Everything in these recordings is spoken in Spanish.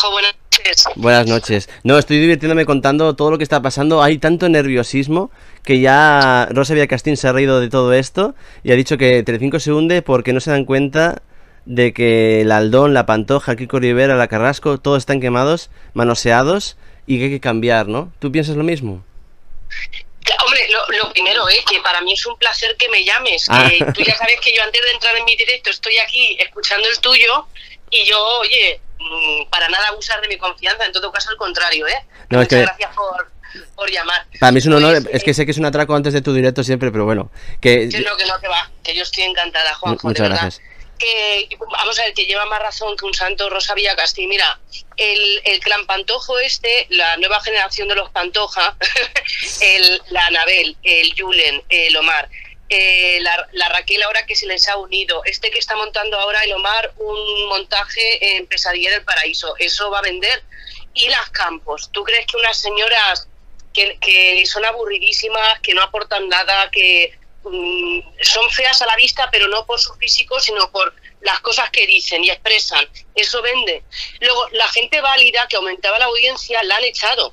Juanjo, buenas noches. Buenas noches. No, estoy divirtiéndome contando todo lo que está pasando. Hay tanto nerviosismo que ya Rosa Villarcastín se ha reído de todo esto y ha dicho que Telecinco se hunde porque no se dan cuenta de que el Aldón, la Pantoja, Kiko Rivera, la Carrasco, todos están quemados, manoseados y que hay que cambiar, ¿no? ¿Tú piensas lo mismo? Hombre, lo primero, que para mí es un placer que me llames. Que tú ya sabes que yo antes de entrar en mi directo estoy aquí escuchando el tuyo y yo, oye, para nada abusar de mi confianza, en todo caso al contrario, No, Muchas gracias por llamar. Para mí es un honor, es que sé que es un atraco antes de tu directo siempre, pero bueno. Que no, que va, que yo estoy encantada, Juanjo, muchas de verdad. gracias. Que, vamos a ver, que lleva más razón que un santo Rosa Villarcastín. Mira, el clan Pantojo la nueva generación de los Pantoja, la Anabel, el Julen, el Omar, la Raquel ahora que se les ha unido, que está montando ahora el Omar un montaje en Pesadilla del Paraíso, eso va a vender. Y las Campos, ¿tú crees que unas señoras que son aburridísimas, que no aportan nada, que son feas a la vista, pero no por su físico, sino por las cosas que dicen y expresan, eso vende? Luego, la gente válida que aumentaba la audiencia la han echado.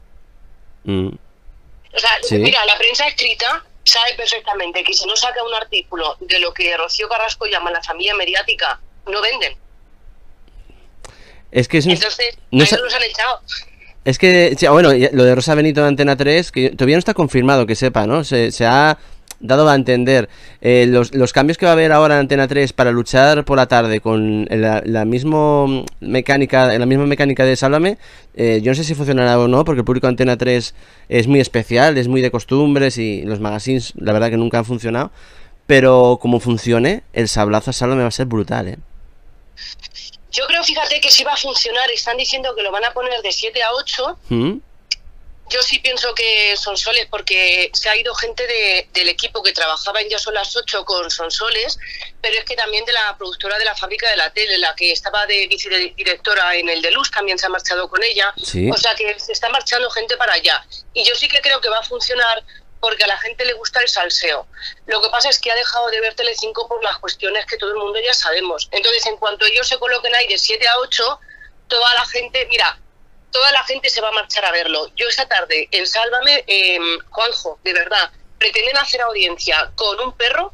O sea, ¿sí? Mira, la prensa escrita sabe perfectamente que si no saca un artículo de lo que Rocío Carrasco llama la familia mediática, no venden. Es que entonces, no los han echado. Es que, bueno, lo de Rosa Benito de Antena 3, que todavía no está confirmado, que sepa, ¿no? Se ha dado a entender. Los cambios que va a haber ahora en Antena 3 para luchar por la tarde con la misma mecánica de Sálvame, yo no sé si funcionará o no, porque el público de Antena 3 es muy especial, es muy de costumbres y los magazines, la verdad que nunca han funcionado. Pero como funcione, el sablazo a Sálvame va a ser brutal, Yo creo, fíjate, que sí va a funcionar. Están diciendo que lo van a poner de 7 a 8. Yo sí pienso que Sonsoles, porque se ha ido gente del equipo que trabajaba en Ya son las 8 con Sonsoles, pero es que también de la productora de la Fábrica de la Tele, la que estaba de vicedirectora en el de Luz, también se ha marchado con ella. ¿Sí? O sea que se está marchando gente para allá. Y yo sí que creo que va a funcionar porque a la gente le gusta el salseo. Lo que pasa es que ha dejado de ver Telecinco por las cuestiones que todo el mundo ya sabemos. Entonces, en cuanto ellos se coloquen ahí de 7 a 8, toda la gente se va a marchar a verlo. Yo esta tarde, en Sálvame, Juanjo, de verdad, pretenden hacer audiencia con un perro,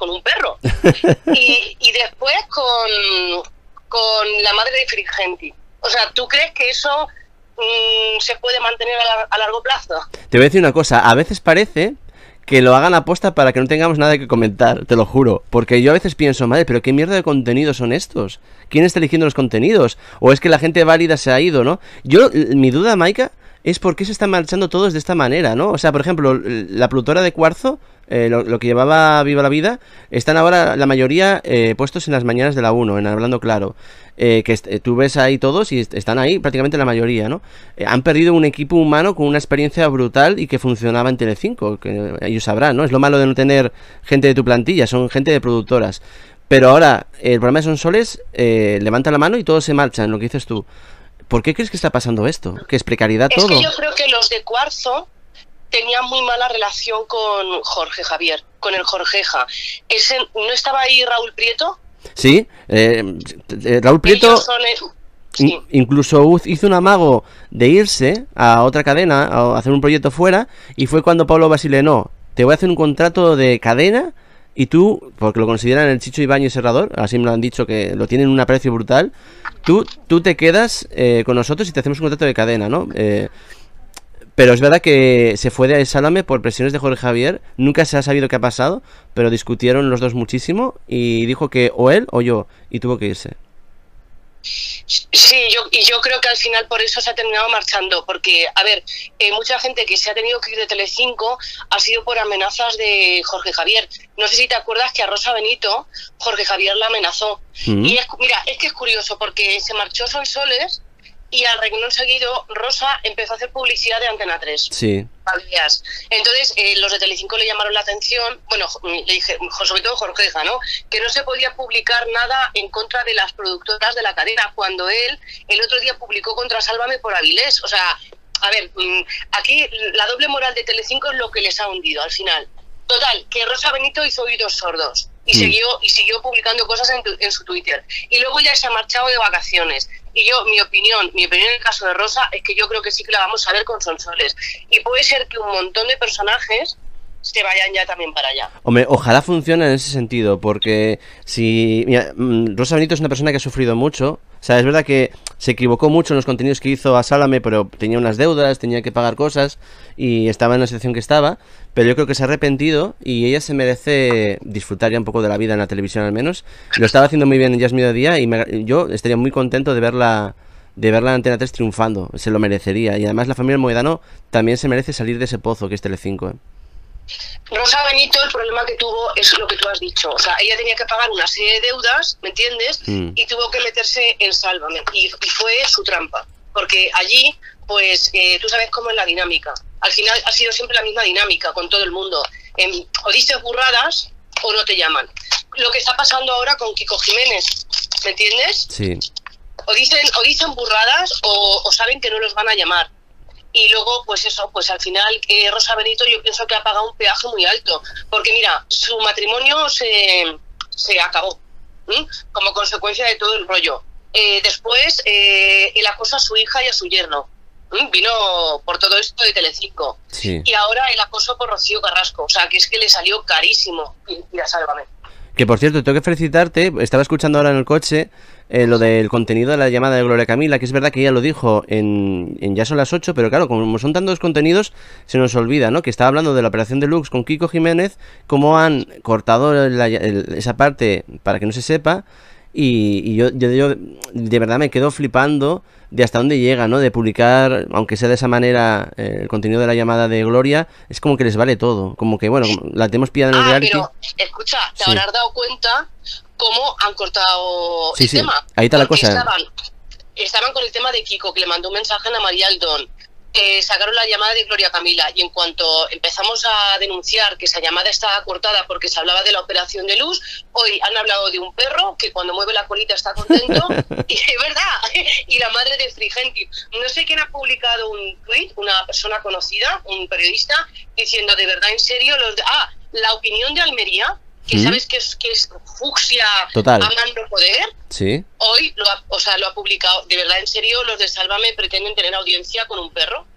y después con la madre de Frigenti. O sea, ¿tú crees que eso se puede mantener a largo plazo? Te voy a decir una cosa, a veces parece que lo hagan aposta para que no tengamos nada que comentar, te lo juro, porque yo a veces pienso, madre, pero qué mierda de contenidos son estos, ¿quién está eligiendo los contenidos? O es que la gente válida se ha ido, ¿no? Mi duda, Maika, es por qué se están marchando todos de esta manera, ¿no? O sea, por ejemplo, la productora de Cuarzo, lo que llevaba Viva la Vida, están ahora la mayoría puestos en las mañanas de la 1, en Hablando Claro. Tú ves ahí todos y están ahí prácticamente la mayoría, ¿no? Han perdido un equipo humano con una experiencia brutal y que funcionaba en Telecinco, que ellos sabrán, ¿no? Es lo malo de no tener gente de tu plantilla, son gente de productoras. Pero ahora, el programa de Sonsoles levanta la mano y todos se marchan, lo que dices tú. ¿Por qué crees que está pasando esto? ¿Que es precariedad todo? Es que yo creo que los de Cuarzo tenían muy mala relación con Jorge Javier, con el Jorgeja. ¿No estaba ahí Raúl Prieto? Sí, Raúl Prieto sí. Incluso hizo un amago de irse a otra cadena a hacer un proyecto fuera, y fue cuando Pablo Basile, no, te voy a hacer un contrato de cadena y tú, porque lo consideran el Chicho Ibáñez Serrador, así me lo han dicho, que lo tienen un aprecio brutal, tú te quedas con nosotros y te hacemos un contrato de cadena, ¿no? Pero es verdad que se fue de Sálvame por presiones de Jorge Javier. Nunca se ha sabido qué ha pasado, pero discutieron los dos muchísimo y dijo que o él o yo, y tuvo que irse. Sí, yo creo que al final por eso se ha terminado marchando, porque, a ver, mucha gente que se ha tenido que ir de Telecinco ha sido por amenazas de Jorge Javier. No sé si te acuerdas que a Rosa Benito Jorge Javier la amenazó. Y mira, es que es curioso, porque se marchó Sonsoles y al renglón seguido Rosa empezó a hacer publicidad de Antena 3. Sí. Entonces los de Telecinco le llamaron la atención, bueno, le dije, sobre todo Jorgeja, ¿no?, que no se podía publicar nada en contra de las productoras de la cadena, cuando él el otro día publicó contra Sálvame por Avilés. O sea, a ver, aquí la doble moral de Telecinco es lo que les ha hundido al final. Total, que Rosa Benito hizo oídos sordos. y siguió publicando cosas en su Twitter. Y luego ya se ha marchado de vacaciones. Y yo, mi opinión en el caso de Rosa es que yo creo que sí que la vamos a ver con Sonsoles. Y puede ser que un montón de personajes se vayan ya también para allá. Hombre, ojalá funcione en ese sentido, porque si... Mira, Rosa Benito es una persona que ha sufrido mucho. O sea, es verdad que se equivocó mucho en los contenidos que hizo a Sálvame, pero tenía unas deudas, tenía que pagar cosas y estaba en la situación que estaba. Pero yo creo que se ha arrepentido y ella se merece disfrutar ya un poco de la vida en la televisión al menos. Lo estaba haciendo muy bien en Ya es Mediodía y yo estaría muy contento de verla en Antena 3 triunfando. Se lo merecería. Y además la familia Moedano también se merece salir de ese pozo que es Telecinco, ¿eh? Rosa Benito, el problema que tuvo es lo que tú has dicho. O sea, ella tenía que pagar una serie de deudas, ¿me entiendes? Y tuvo que meterse en Sálvame. Y fue su trampa. Porque allí, pues, tú sabes cómo es la dinámica. Al final ha sido siempre la misma dinámica con todo el mundo. O dices burradas o no te llaman. Lo que está pasando ahora con Kiko Jiménez, ¿me entiendes? Sí. O dicen burradas o saben que no los van a llamar. Y luego, pues eso, pues al final Rosa Benito yo pienso que ha pagado un peaje muy alto. Porque mira, su matrimonio se acabó, como consecuencia de todo el rollo. Después, el acoso a su hija y a su yerno. Vino por todo esto de Telecinco. Sí. Y ahora el acoso por Rocío Carrasco. O sea, que es que le salió carísimo. Y a Sálvame. Que por cierto, tengo que felicitarte, estaba escuchando ahora en el coche lo del contenido de la llamada de Gloria Camila, que es verdad que ella lo dijo en Ya son las 8, pero claro, como son tantos contenidos, se nos olvida, ¿no? Que estaba hablando de la operación Deluxe con Kiko Jiménez, cómo han cortado esa parte para que no se sepa, y yo de verdad me quedo flipando de hasta dónde llega, ¿no? De publicar, aunque sea de esa manera, el contenido de la llamada de Gloria, es como que les vale todo. Como que, bueno, la tenemos pillada en el reality. Pero, escucha, te habrás dado cuenta cómo han cortado el tema. Ahí está la cosa. Estaban con el tema de Kiko, que le mandó un mensaje a Ana María Aldón. Sacaron la llamada de Gloria Camila y en cuanto empezamos a denunciar que esa llamada estaba cortada porque se hablaba de la operación de luz, hoy han hablado de un perro que cuando mueve la colita está contento y es verdad, y la madre de Frigenti. No sé quién ha publicado un tuit, una persona conocida, un periodista, diciendo de verdad en serio la opinión de Almería, que sabes que es fucsia total, a más no poder. Sí. Hoy lo ha publicado. De verdad, en serio, los de Sálvame pretenden tener audiencia con un perro.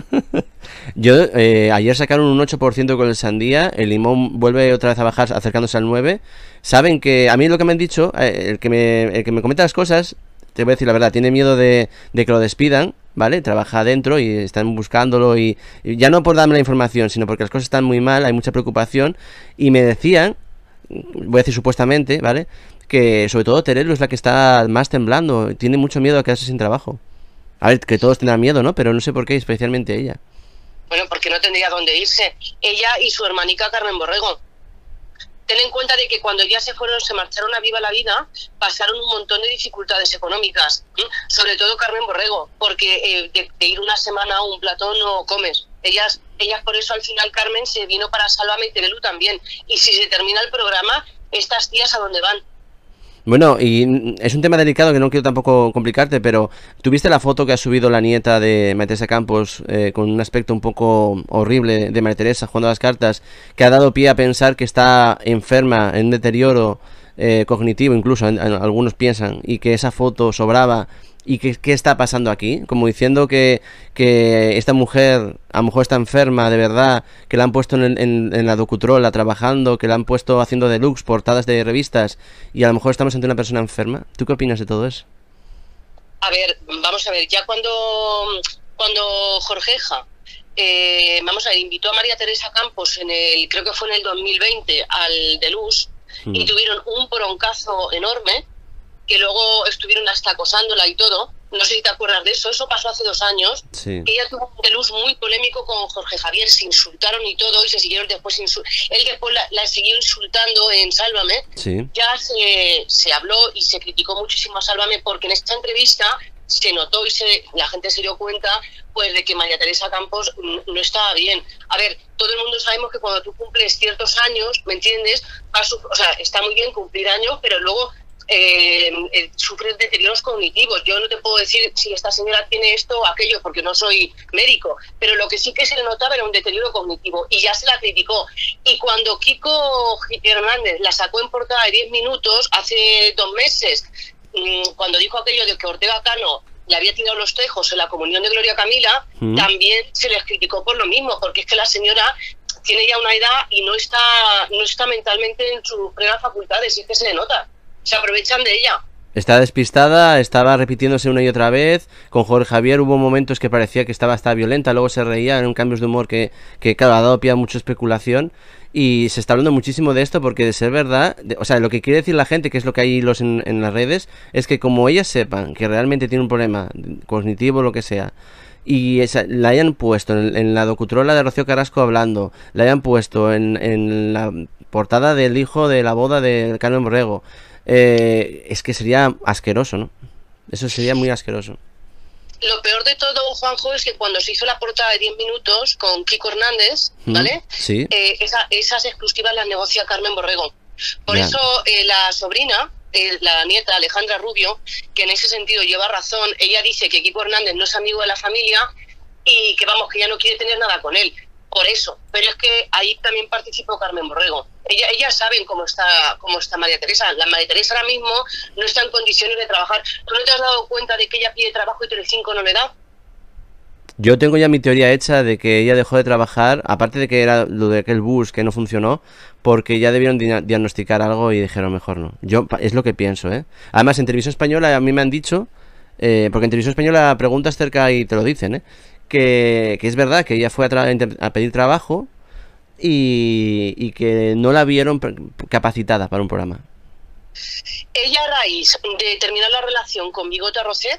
Ayer sacaron un 8% con el Sandía. El Limón vuelve otra vez a bajar, acercándose al 9%. Saben que, a mí lo que me han dicho, el que me comenta las cosas, te voy a decir la verdad, tiene miedo de que lo despidan, ¿vale? Trabaja adentro y están buscándolo y ya no por darme la información, sino porque las cosas están muy mal, hay mucha preocupación. Y me decían, voy a decir supuestamente, ¿vale?, que sobre todo Terelu es la que está más temblando, tiene mucho miedo a quedarse sin trabajo. A ver, que todos tendrán miedo, ¿no? Pero no sé por qué, especialmente ella. Bueno, porque no tendría dónde irse. Ella y su hermanica Carmen Borrego. Ten en cuenta de que cuando ya se marcharon a Viva la Vida, pasaron un montón de dificultades económicas, sobre todo Carmen Borrego, porque de ir una semana a un plató no comes. Ellas por eso al final Carmen se vino para Sálvame y Terelu también. Y si se termina el programa, estas tías ¿a dónde van? Bueno, y es un tema delicado que no quiero tampoco complicarte, pero ¿tuviste la foto que ha subido la nieta de María Teresa Campos con un aspecto un poco horrible de María Teresa jugando a las cartas, que ha dado pie a pensar que está enferma, en deterioro cognitivo, incluso algunos piensan, y que esa foto sobraba? ¿Y qué está pasando aquí? Como diciendo que esta mujer a lo mejor está enferma de verdad, que la han puesto en la docutrola trabajando, que la han puesto haciendo deluxe, portadas de revistas, y a lo mejor estamos ante una persona enferma. ¿Tú qué opinas de todo eso? A ver, vamos a ver, ya cuando Jorgeja invitó a María Teresa Campos creo que fue en el 2020 al Deluxe, y tuvieron un broncazo enorme, que luego estuvieron hasta acosándola y todo. No sé si te acuerdas de eso. Eso pasó hace 2 años. Sí. Ella tuvo un Deluxe muy polémico con Jorge Javier. Se insultaron y todo, y se siguieron después él después la siguió insultando en Sálvame. Sí. Ya se habló y se criticó muchísimo a Sálvame, porque en esta entrevista se notó y la gente se dio cuenta, pues, de que María Teresa Campos no estaba bien. A ver, todo el mundo sabemos que cuando tú cumples ciertos años, ¿me entiendes? Está muy bien cumplir años, pero luego sufre deterioros cognitivos. Yo no te puedo decir si esta señora tiene esto o aquello, porque no soy médico, pero lo que sí que se le notaba era un deterioro cognitivo, y ya se la criticó. Y cuando Kiko Hernández la sacó en portada de 10 minutos, hace 2 meses, cuando dijo aquello de que Ortega Cano le había tirado los tejos en la comunión de Gloria Camila, también se les criticó por lo mismo, porque es que la señora tiene ya una edad y no está mentalmente en sus plenas facultades, y es que se le nota. Se aprovechan de ella. Está despistada, estaba repitiéndose una y otra vez. Con Jorge Javier hubo momentos que parecía que estaba hasta violenta, luego se reía, eran cambios de humor que claro, ha dado pie a mucha especulación. Y se está hablando muchísimo de esto porque, de ser verdad, o sea, lo que quiere decir la gente, que es lo que hay en las redes, es que como ellas sepan que realmente tiene un problema cognitivo o lo que sea, y la hayan puesto en la docutrola de Rocío Carrasco hablando, la hayan puesto en la portada del hijo de la boda de Carmen Borrego, es que sería asqueroso, ¿no? Eso sería muy asqueroso. Lo peor de todo, Juanjo, es que cuando se hizo la portada de 10 minutos con Kiko Hernández, ¿vale? Sí. Esas exclusivas las negocia Carmen Borrego. Por eso la sobrina, la nieta Alejandra Rubio, que en ese sentido lleva razón, ella dice que Kiko Hernández no es amigo de la familia y que vamos, que ya no quiere tener nada con él. Por eso, pero es que ahí también participó Carmen Borrego. Ellas saben cómo está María Teresa. La María Teresa ahora mismo no está en condiciones de trabajar. ¿Tú no te has dado cuenta de que ella pide trabajo y Telecinco no le da? Yo tengo ya mi teoría hecha de que ella dejó de trabajar, aparte de que era lo de aquel bus que no funcionó, porque ya debieron diagnosticar algo y dijeron mejor no. Yo es lo que pienso, ¿eh? Además, en Televisión Española a mí me han dicho, porque en Televisión Española preguntas cerca y te lo dicen, ¿eh? Que es verdad que ella fue a pedir trabajo y que no la vieron capacitada para un programa. Ella, a raíz de terminar la relación con Bigota Roset,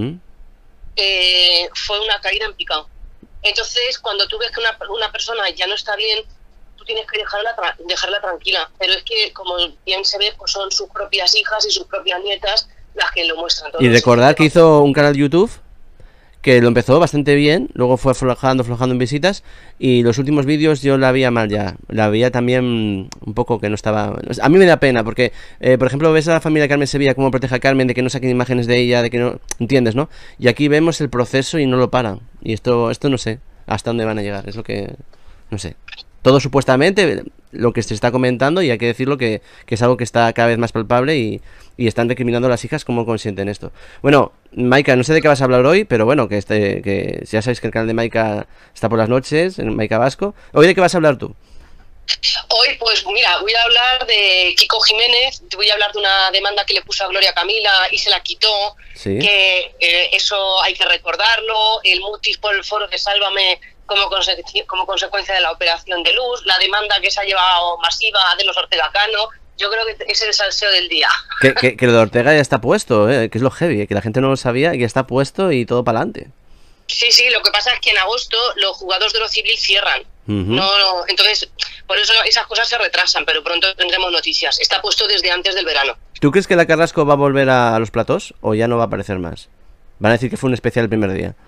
fue una caída en picado. Entonces, cuando tú ves que una persona ya no está bien, tú tienes que dejarla tranquila. Pero es que, como bien se ve, pues son sus propias hijas y sus propias nietas las que lo muestran todo. Y recordar que hizo un canal YouTube que lo empezó bastante bien, luego fue aflojando en visitas, y los últimos vídeos yo la veía mal ya, la veía también un poco que no estaba... A mí me da pena, porque, por ejemplo, ves a la familia Carmen Sevilla cómo protege a Carmen, de que no saquen imágenes de ella, de que no... ¿Entiendes, no? Y aquí vemos el proceso y no lo paran, y esto no sé hasta dónde van a llegar, es lo que... no sé. Todo supuestamente lo que se está comentando, y hay que decirlo que es algo que está cada vez más palpable, y están recriminando a las hijas cómo consienten esto. Bueno, Maika, no sé de qué vas a hablar hoy, pero bueno, que ya sabéis que el canal de Maika está por las noches, en Maika Vasco. ¿Hoy de qué vas a hablar tú? Hoy, pues mira, voy a hablar de Kiko Jiménez, voy a hablar de una demanda que le puso a Gloria Camila y se la quitó, ¿sí? Que eso hay que recordarlo, el mutis por el foro de Sálvame como consecuencia de la operación de Luz, la demanda que se ha llevado masiva de los Ortega Cano. Yo creo que es el salseo del día. Que lo de Ortega ya está puesto, que es lo heavy, que la gente no lo sabía y que está puesto y todo para adelante. Sí, lo que pasa es que en agosto los juzgados de lo civil cierran. Entonces, por eso esas cosas se retrasan, pero pronto tendremos noticias. Está puesto desde antes del verano. ¿Tú crees que la Carrasco va a volver a los platós o ya no va a aparecer más? Van a decir que fue un especial el primer día.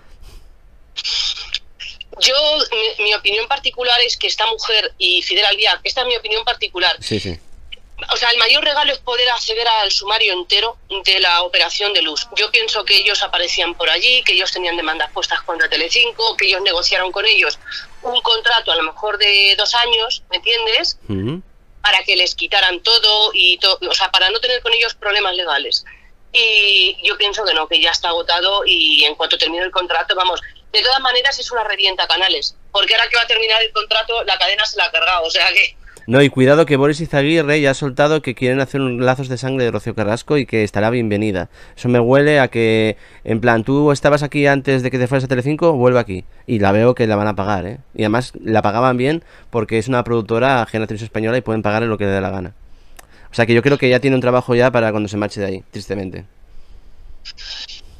Yo, mi opinión particular es que esta mujer y Fidel Albiac, esta es mi opinión particular. Sí. O sea, el mayor regalo es poder acceder al sumario entero de la operación de Luz. Yo pienso que ellos aparecían por allí, que ellos tenían demandas puestas contra Telecinco, que ellos negociaron con ellos un contrato a lo mejor de 2 años, ¿me entiendes? Para que les quitaran todo o sea, para no tener con ellos problemas legales. Y yo pienso que no, que ya está agotado, y en cuanto termine el contrato, vamos, de todas maneras es una revienta canales, porque ahora que va a terminar el contrato, la cadena se la ha cargado, o sea que... No, y cuidado que Boris Izaguirre ya ha soltado que quieren hacer un lazos de sangre de Rocío Carrasco y que estará bienvenida. Eso me huele a que, en plan, tú estabas aquí antes de que te fueras a Telecinco, vuelve aquí. Y la veo que la van a pagar, ¿eh? Y además la pagaban bien porque es una productora ajena a Televisión Española y pueden pagarle lo que le dé la gana. O sea que yo creo que ya tiene un trabajo ya para cuando se marche de ahí, tristemente.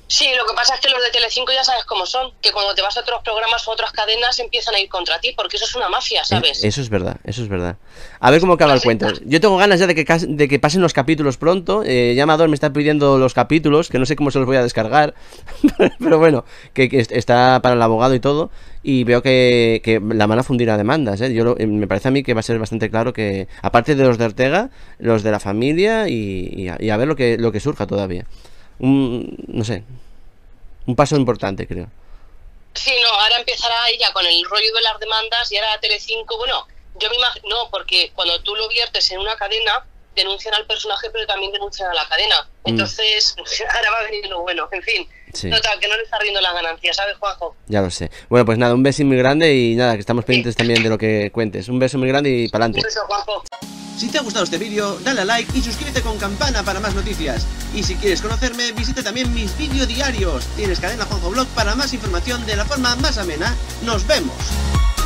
Sí, lo que pasa es que los de Telecinco ya sabes cómo son, que cuando te vas a otros programas o otras cadenas empiezan a ir contra ti, porque eso es una mafia, ¿sabes? Eso es verdad, eso es verdad. A ver cómo acaba el cuento. Yo tengo ganas ya de que pasen los capítulos pronto. Ya Amador me está pidiendo los capítulos, que no sé cómo se los voy a descargar, pero bueno, que está para el abogado y todo. Y veo que la van a fundir a demandas, ¿eh? Me parece a mí que va a ser bastante claro que, aparte de los de Ortega, los de la familia y a ver lo que surja todavía. No sé, un paso importante, creo. Sí, no, ahora empezará ella con el rollo de las demandas y ahora Telecinco, bueno, yo me imagino, no, porque cuando tú lo viertes en una cadena, denuncian al personaje, pero también denuncian a la cadena. Entonces, ahora va a venir lo bueno. En fin, sí. Total, que no le está riendo las ganancias, ¿sabes, Juanjo? Ya lo sé. Bueno, pues nada, un beso muy grande y nada, que estamos pendientes también de lo que cuentes. Un beso muy grande y pa'lante. Un beso, Juanjo. Si te ha gustado este vídeo, dale a like y suscríbete con campana para más noticias. Y si quieres conocerme, visita también mis vídeos diarios. Tienes Cadena Juanjo Blog para más información de la forma más amena. ¡Nos vemos!